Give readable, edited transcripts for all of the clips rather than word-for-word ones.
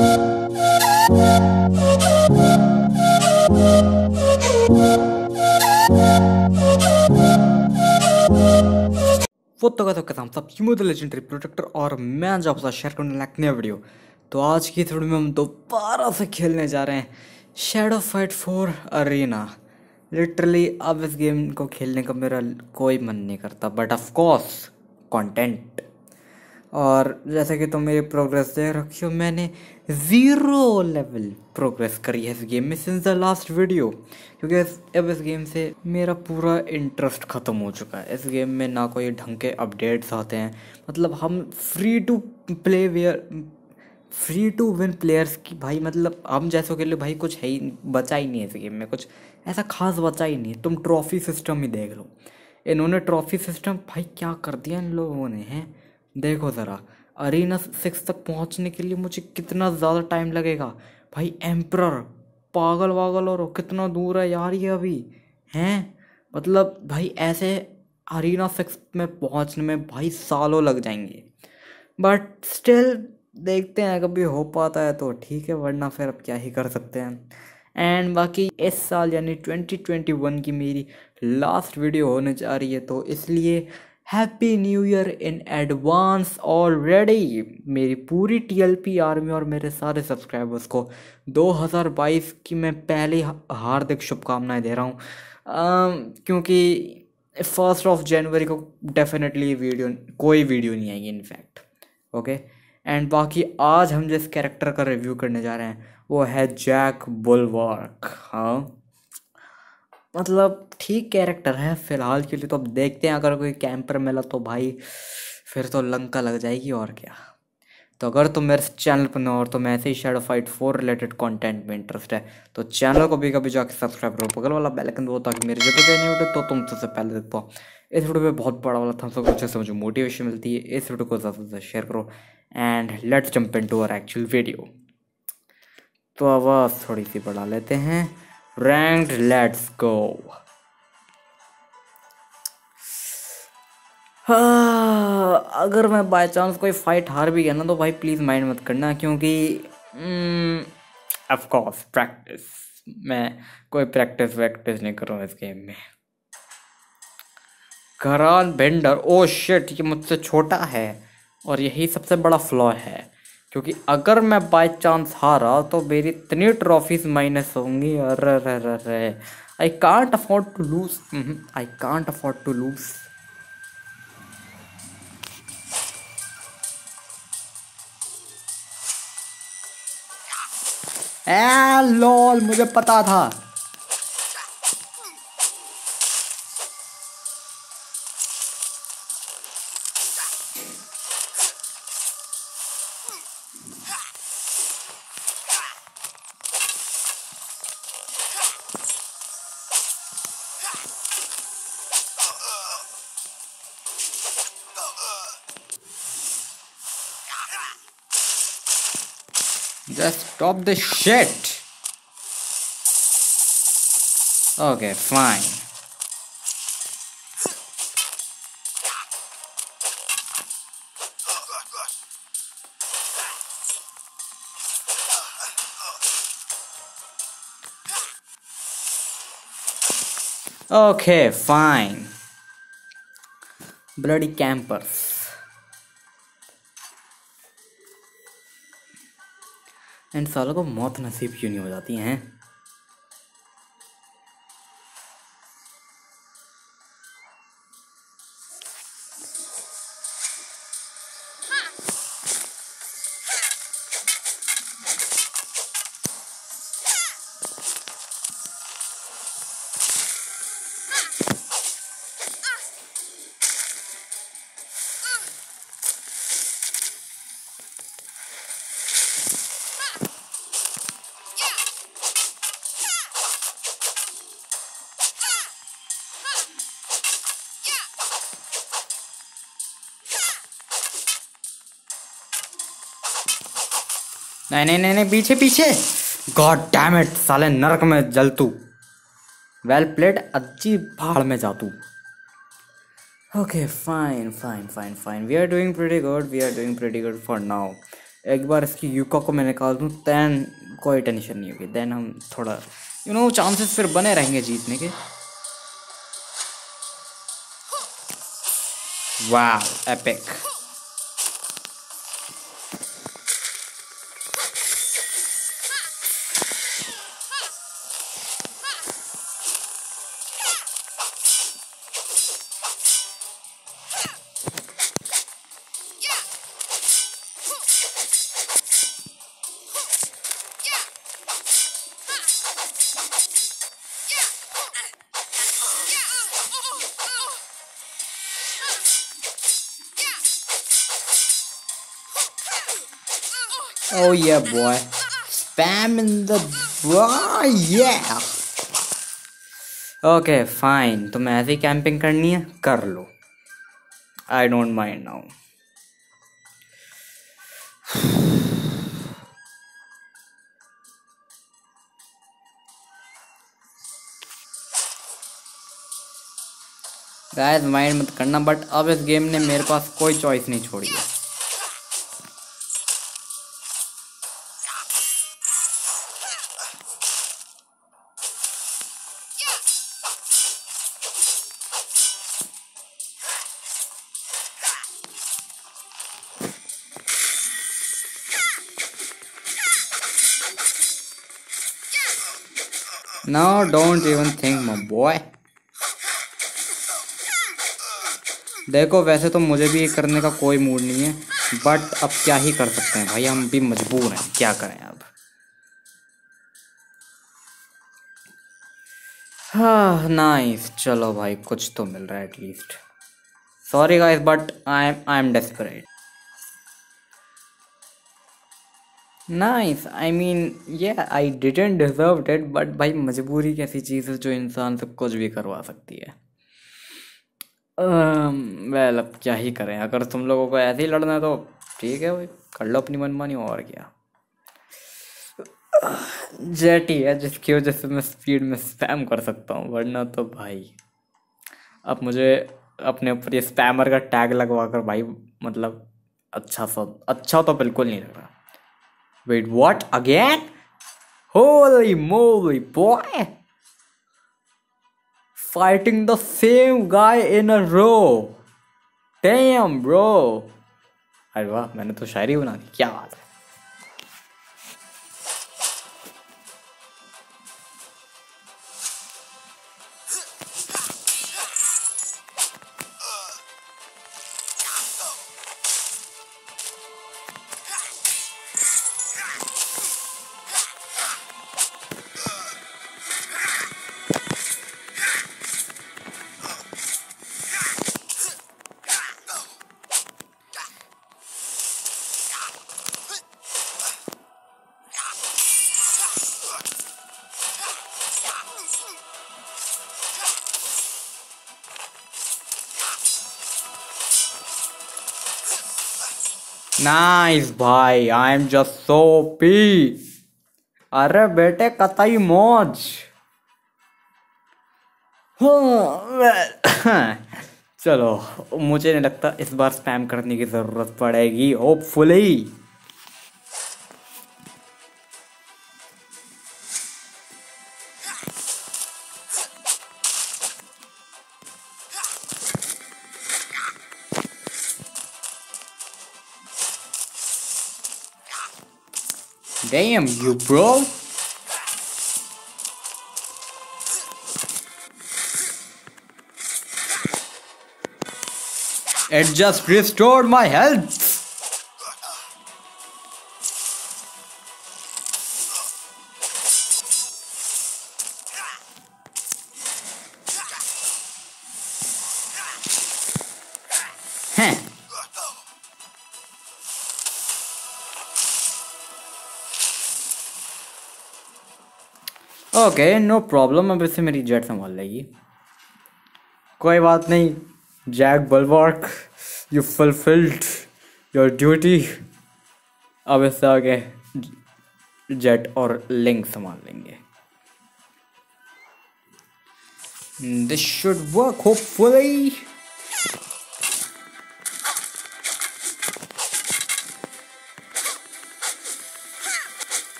वो तो हम सब यूमो द लेजेंडरी प्रोटेक्टर और मैं आज आपके साथ शेयर करने लायक नया वीडियो। तो आज की थोड़ी में हम दोबारा से खेलने जा रहे हैं शैडो फाइट 4 अरीना। लिटरली अब इस गेम को खेलने का मेरा कोई मन नहीं करता, बट ऑफ कोर्स कंटेंट। और जैसे कि तुम मेरी प्रोग्रेस देख रखी हो, मैंने 0 लेवल प्रोग्रेस करी है इस गेम में सिंस द लास्ट वीडियो, क्योंकि अब इस गेम से मेरा पूरा इंटरेस्ट ख़त्म हो चुका है। इस गेम में ना कोई ढंग के अपडेट्स आते हैं, मतलब हम फ्री टू विन प्लेयर्स की भाई, मतलब हम जैसों के लिए भाई कुछ है ही बचा ही नहीं है इस गेम में, कुछ ऐसा खास बचा ही नहीं है। तुम ट्रॉफी सिस्टम ही देख लो, इन्होंने ट्रॉफी सिस्टम भाई क्या कर दिया इन लोगों ने हैं। देखो ज़रा, अरीना 6 तक पहुंचने के लिए मुझे कितना ज़्यादा टाइम लगेगा भाई। एम्परर पागल वागल और कितना दूर है यार ये अभी हैं, मतलब भाई ऐसे अरीना 6 में पहुंचने में भाई सालों लग जाएंगे। बट स्टिल देखते हैं, कभी हो पाता है तो ठीक है, वरना फिर अब क्या ही कर सकते हैं। एंड बाकी इस साल यानी 2021 की मेरी लास्ट वीडियो होने जा रही है, तो इसलिए happy new year in advance already मेरी पूरी टीएलपी आर्मी और मेरे सारे सब्सक्राइबर्स को 2022 की मैं पहले ही हार्दिक शुभकामनाएं दे रहा हूँ, क्योंकि 1 जनवरी को डेफिनेटली कोई वीडियो नहीं आएगी इनफैक्ट। ओके, एंड बाकी आज हम जिस कैरेक्टर का रिव्यू करने जा रहे हैं वो है जैक बुलवार्क। हाँ, मतलब ठीक कैरेक्टर है फिलहाल के लिए, तो अब देखते हैं अगर कोई कैंपर मिला तो भाई फिर तो लंका लग जाएगी और क्या। तो अगर तुम मेरे चैनल पर न हो और तुम ऐसे ही शैडो फाइट 4 रिलेटेड कंटेंट में इंटरेस्ट है तो चैनल को भी कभी जाकर सब्सक्राइब करो, बगल वाला बेल आइकन दो ताकि मेरे जब भी नई वीडियो तो तुम सबसे पहले देख पाओ। इस वीडियो में बहुत बड़ा वाला थम्स अप अच्छे से मुझे मोटिवेशन मिलती है। इस वीडियो को ज़्यादा से ज़्यादा शेयर करो and let's jump into our actual video. तो आवाज़ थोड़ी सी बढ़ा लेते हैं। Ranked, let's go. हाँ, अगर मैं बाय चांस कोई फाइट हार भी गया ना तो भाई प्लीज़ माइंड मत करना, क्योंकि ऑफ कोर्स प्रैक्टिस, मैं कोई प्रैक्टिस वैक्टिस नहीं कर रहा हूँ इस गेम में। करान बेंडर, ओ शिट, ये मुझसे छोटा है और यही सबसे बड़ा फ्लॉ है, क्योंकि अगर मैं बाय चांस हारा तो मेरी इतनी ट्रॉफीज माइनस होंगी। अरे रे रे रे, I can't afford to lose, I can't afford to lose. Lol, मुझे पता था। Just stop this shit. Okay, fine. Okay, fine. Bloody campers. And सालों को मौत नसीब क्यों नहीं हो जाती हैं। नहीं नहीं नहीं नहीं, पीछे पीछे, गॉड डैम इट, साले नरक में जल तू। वेल प्लेड, अच्छी भाड़ में जा तू। Okay fine fine fine fine, we are doing pretty good, we are doing pretty good for now. एक बार इसकी यूका को मैं निकाल दूँ दैन कोई टेंशन नहीं होगी, देन हम थोड़ा चांसेस फिर बने रहेंगे जीतने के। वाह epic. Oh yeah boy, spam in the yeah. Okay fine, तुम्हें ऐसी कैंपिंग करनी है कर लो, I don't mind now. Guys mind मत करना, बट अब इस गेम ने मेरे पास कोई चॉइस नहीं छोड़ी है। No, don't even think my boy. देखो वैसे तो मुझे भी ये करने का कोई मूड नहीं है, बट अब क्या ही कर सकते हैं भाई, हम भी मजबूर हैं, क्या करें अब। हाँ नाइस, चलो भाई कुछ तो मिल रहा है at least. Sorry guys but I am desperate. Nice, I mean ये I didn't deserve it, but भाई मजबूरी की ऐसी चीज़ है जो इंसान से कुछ भी करवा सकती है। वेल अब क्या ही करें, अगर तुम लोगों को ऐसे ही लड़ना है तो ठीक है भाई, कर लो अपनी मनमानी, और क्या। जेट ही है जिसकी वजह से मैं स्पीड में स्पैम कर सकता हूँ, वरना तो भाई अब मुझे अपने ऊपर ये स्पैमर का टैग लगवा कर भाई मतलब अच्छा तो बिल्कुल नहीं लग रहा। Wait what again, holy moly boy, fighting the same guy in a row, damn bro। अरे वाह, मैंने तो शायरी बना दी, क्या बात है। नाइस भाई, आई एम जस्ट सो पी। अरे बेटे कतई मौज। चलो मुझे नहीं लगता इस बार स्पैम करने की जरूरत पड़ेगी, hopefully. Damn you bro. It just restored my health. Okay no problem, अब इससे मेरी जेट संभाल लेगी, कोई बात नहीं। Jack Bulwark, you fulfilled your duty. अब इससे आगे जेट और लिंक संभाल लेंगे। This should work hopefully.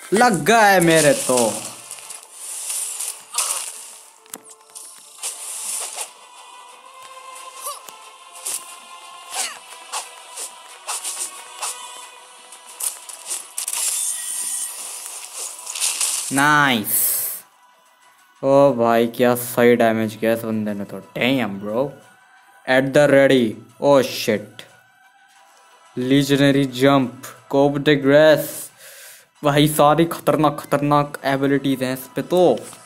लग गए मेरे तो। नाइस। ओ भाई क्या सही डैमेज किया इस बंदे ने तो। Damn bro. At the ready. Oh shit. Legendary jump. Cob the grace. भाई सारी खतरनाक खतरनाक एबिलिटीज हैं इस पे तो।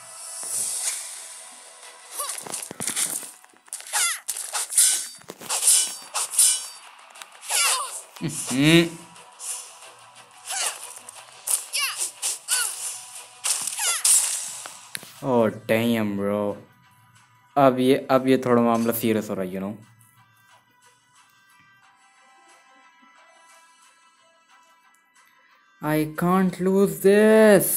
Oh damn bro. अब ये थोड़ा मामला सीरियस हो रहा है, you know. I can't lose this.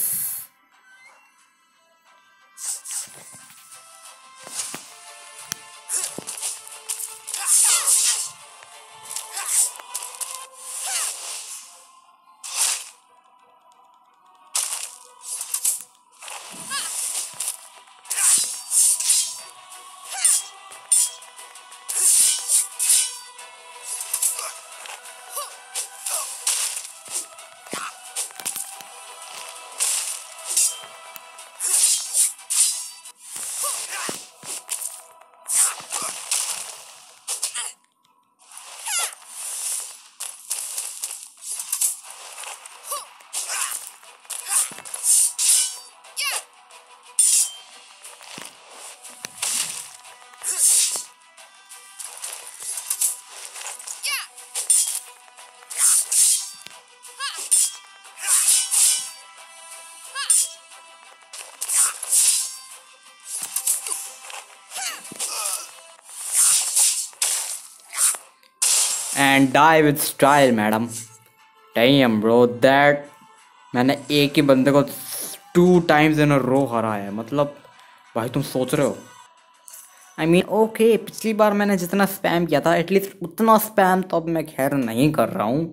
And die with style madam. Damn bro that. मैंने एक ही बंदे को 2 टाइम्स इन अ रो हराया है, मतलब भाई तुम सोच रहे हो। आई मीन ओके, पिछली बार मैंने जितना स्पैम किया था एटलीस्ट उतना स्पैम तो अब मैं खैर नहीं कर रहा हूँ।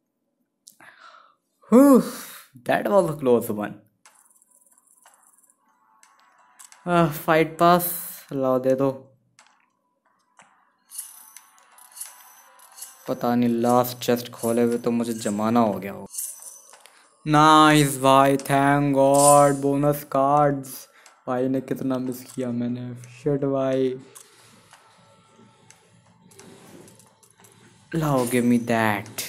That was a close one. Fight पास लाओ दे दो। पता नहीं लास्ट चेस्ट खोले हुए तो मुझे जमाना हो गया हो। नाइस भाई, थैंक गॉड बोनस कार्ड्स। भाई ने कितना मिस किया मैंने। शिट भाई। लाओ गिव मी दैट।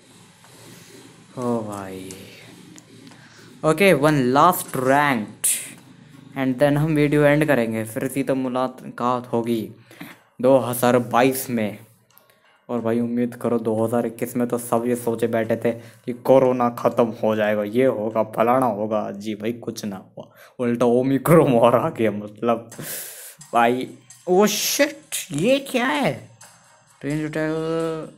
ओ भाई। Okay one last ranked and then हम वीडियो एंड करेंगे। फिर सीधा मुलाकात होगी 2022 में। और भाई उम्मीद करो 2021 में तो सब ये सोचे बैठे थे कि कोरोना ख़त्म हो जाएगा, ये होगा फलाना होगा। जी भाई कुछ ना हुआ, उल्टा ओमिक्रोन और आ गया मतलब। भाई ओ शिट, ये क्या है? Range attack.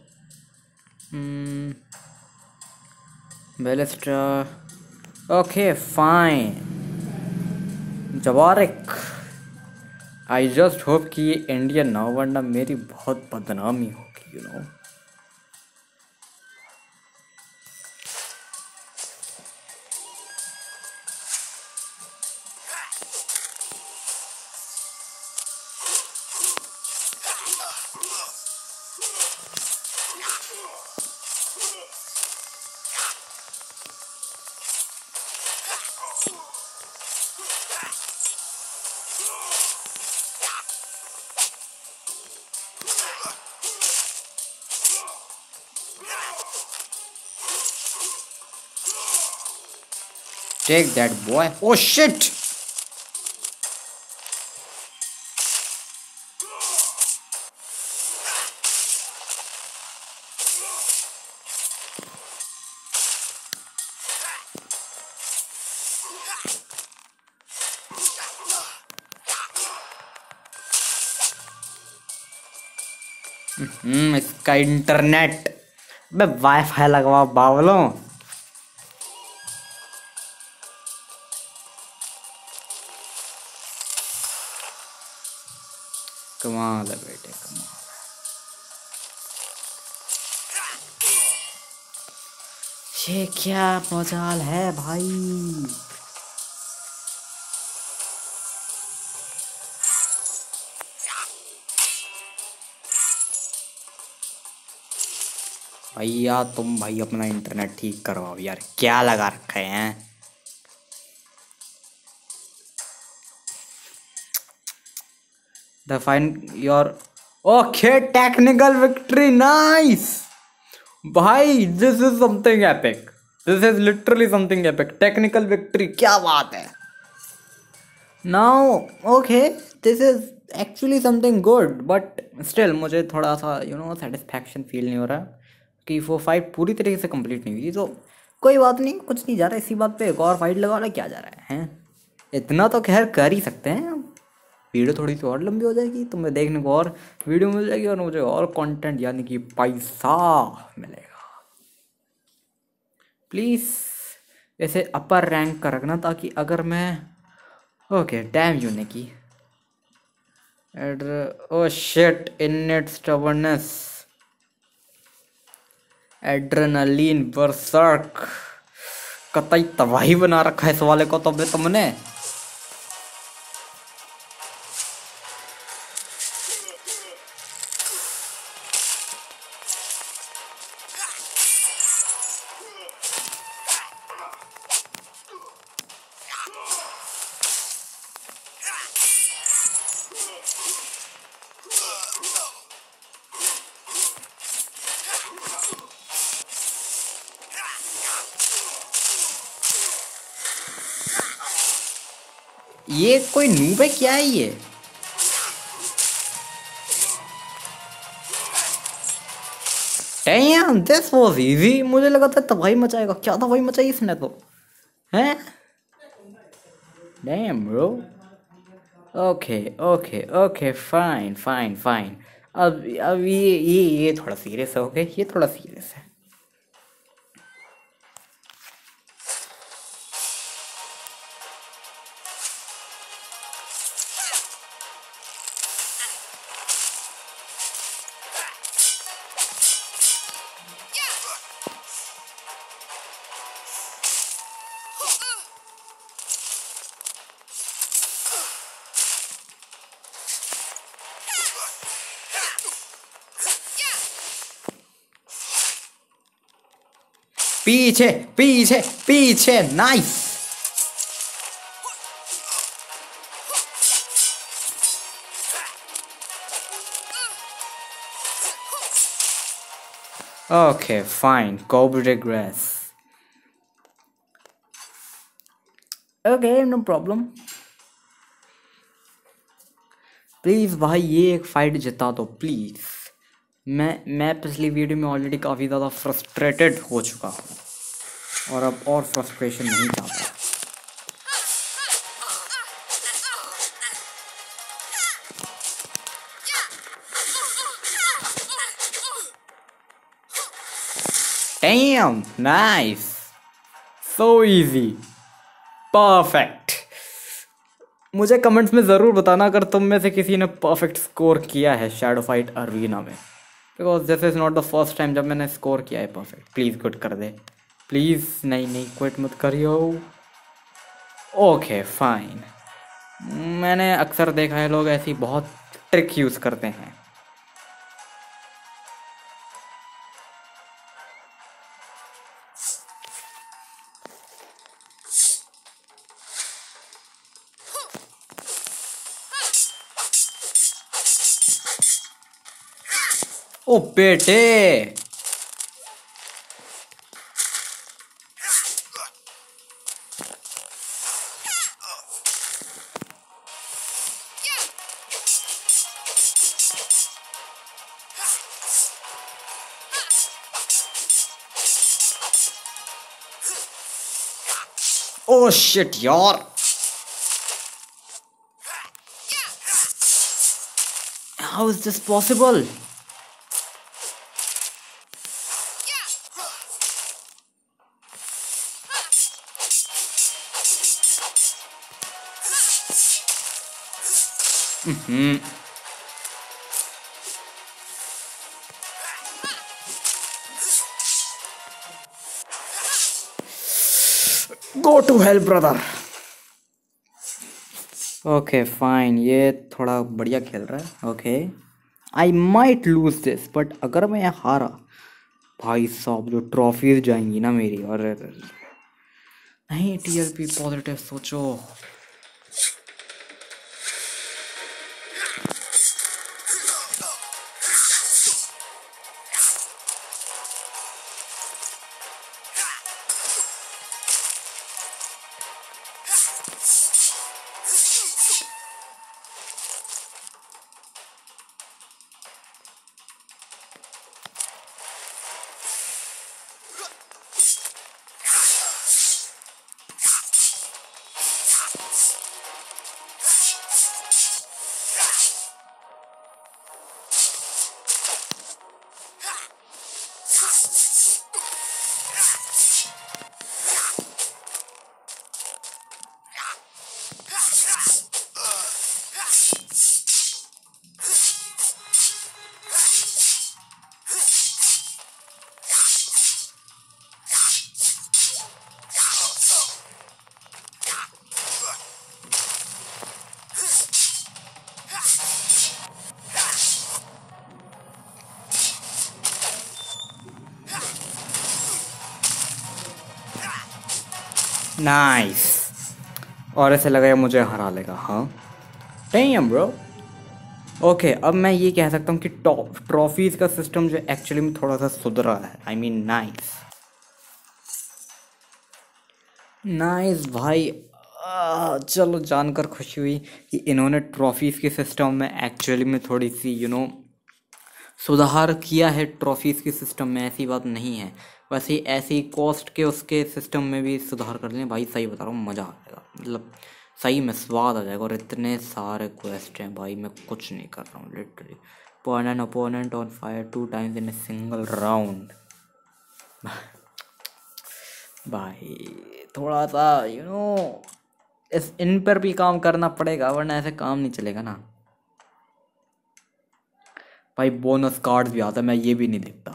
Ballista. Okay fine. जवारिक। आई जस्ट होप कि ये इंडियन ना हो, वरना मेरी बहुत बदनामी होगी, you know. Take that boy. Oh shit. इसका इंटरनेट। बे वाईफाई लगवा बावलों। कमाल है बेटे कमाल। ये क्या मजाल है भाई। भैया तुम भाई अपना इंटरनेट ठीक करवाओ यार, क्या लगा रखे हैं। The fine your okay technical victory nice भाई, this is something epic, this is literally something epic. Technical victory, क्या बात है। Now okay this is actually something good, but still मुझे थोड़ा सा सेटिस्फैक्शन फील नहीं हो रहा कि वो फाइट पूरी तरीके से कंप्लीट नहीं हुई थी। तो कोई बात नहीं, कुछ नहीं जा रहा इसी बात पे एक और फाइट लगा ला, क्या जा रहा है हैं? इतना तो खैर कर ही सकते हैं। वीडियो थोड़ी सी और लंबी हो जाएगी, तुम्हें देखने को और वीडियो मिल जाएगी और मुझे और कंटेंट यानी कि पैसा मिलेगा। प्लीज़ इसे अपर रैंक का रखना, ताकि अगर मैं ओके डैम यूनिकी oh shit innate stubbornness adrenaline berserk, कतई तबाही बना रखा है इस वाले को तो तुमने। ये कोई नूब है क्या है ये? Damn, this was easy। मुझे लगा था तबाही मचाएगा, क्या तबाही मचाई इसने तो, हैं? Damn bro। Okay okay okay fine fine fine. अब ये थोड़ा सीरियस है। ओके ये थोड़ा सीरियस है। पीछे पीछे पीछे, nice. Okay fine, cobra grass. Okay no problem. Please भाई ये एक फाइट जिता दो प्लीज़। मैं पिछली वीडियो में ऑलरेडी काफ़ी ज़्यादा फ्रस्ट्रेटेड हो चुका हूँ और अब और फ्रस्ट्रेशन नहीं चाहता। Damn, nice, so easy, perfect। मुझे कमेंट्स में ज़रूर बताना अगर तुम में से किसी ने परफेक्ट स्कोर किया है शैडो फाइट अरेना में, because this is not the first time जब मैंने स्कोर किया है परफेक्ट। प्लीज़ क्विट कर दे प्लीज़। नहीं क्विट मत करियो। Okay fine. मैंने अक्सर देखा है लोग ऐसी बहुत ट्रिक यूज़ करते हैं। ओ बेटे, ओ शिट यार, how is this possible? Go to hell brother. Okay fine, ये थोड़ा बढ़िया खेल रहा है। Okay I might lose this, but अगर मैं यहाँ हारा भाई साहब जो ट्रॉफीज जाएंगी ना मेरी। और नहीं, टीएलपी पॉजिटिव सोचो। नाइस। और ऐसे लगा मुझे हरा लेगा। हाँ डैम ब्रो। ओके अब मैं ये कह सकता हूँ कि ट्रॉफीज का सिस्टम जो एक्चुअली में थोड़ा सा सुधरा है। आई मीन नाइस नाइस भाई। चलो जानकर खुशी हुई कि इन्होंने ट्रॉफीज के सिस्टम में एक्चुअली में थोड़ी सी सुधार किया है। ट्रॉफीज के सिस्टम में ऐसी बात नहीं है, वैसे ऐसी कॉस्ट के उसके सिस्टम में भी सुधार कर लें भाई। सही बता रहा हूँ, मज़ा आ जाएगा, मतलब सही में स्वाद आ जाएगा। और इतने सारे क्वेस्ट हैं भाई, मैं कुछ नहीं कर रहा हूँ literally. Pawn an opponent on fire 2 times in a single round. भाई थोड़ा सा इस इन पर भी काम करना पड़ेगा, वरना ऐसे काम नहीं चलेगा ना भाई। बोनस कार्ड भी आता है, मैं ये भी नहीं देखता।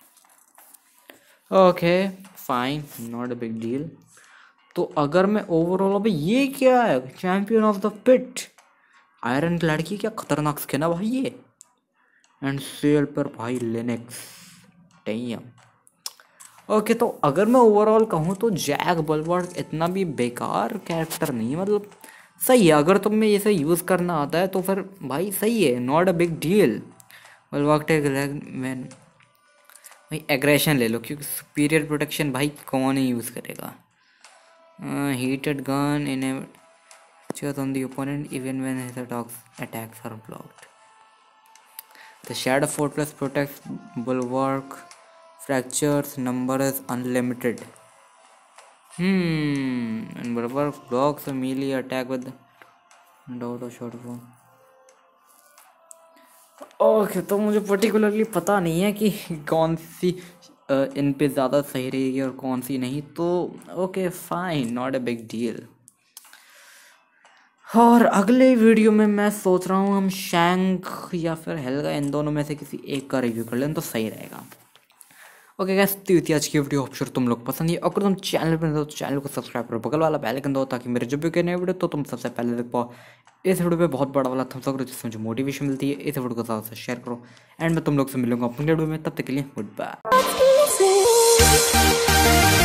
Okay fine, not a big deal. तो अगर मैं ओवरऑल, अभी ये क्या है, champion of the pit, iron की लड़की, क्या खतरनाक स्किन है भाई ये। एंड सेल पर भाई लिनक्स टैम। ओके तो अगर मैं ओवरऑल कहूँ तो जैक बलवर्क इतना भी बेकार कैरेक्टर नहीं है, मतलब सही है। अगर तुम्हें इसे यूज़ करना आता है तो फिर भाई सही है, not a big deal. Bulwark take man भाई एग्रेशन ले लो, क्योंकि सुपीरियर प्रोटेक्शन भाई कौन ही यूज़ करेगा। Heated gun in on the opponent even when his attacks are blocked. The Shadow Fortress protects bulwark fractures, number is unlimited. And bulwark blocks a melee attack with auto shot form. Okay तो मुझे particularly पता नहीं है कि कौन सी इन पे ज़्यादा सही रहेगी और कौन सी नहीं। तो okay fine, not a big deal. और अगले वीडियो में मैं सोच रहा हूँ हम शैंक या फिर हेल्गा, इन दोनों में से किसी एक का रिव्यू कर लें तो सही रहेगा। ओके गाइस, तो थी आज की वीडियो। होप तुम लोग पसंद है। अगर तुम चैनल पर तो चैनल को सब्सक्राइब करो, बगल वाला बेल आइकन दो, ताकि मेरे जब भी कोई नई वीडियो तो तुम सबसे पहले देख पाओ। इस वीडियो पे बहुत बड़ा वाला थम्स अप करो, जिससे मुझे मोटिवेशन मिलती है। इस वीडियो को ज़्यादा से शेयर करो। एंड मैं तुम लोग से मिलूंगा अपने वीडियो में, तब तक के लिए गुड बाय।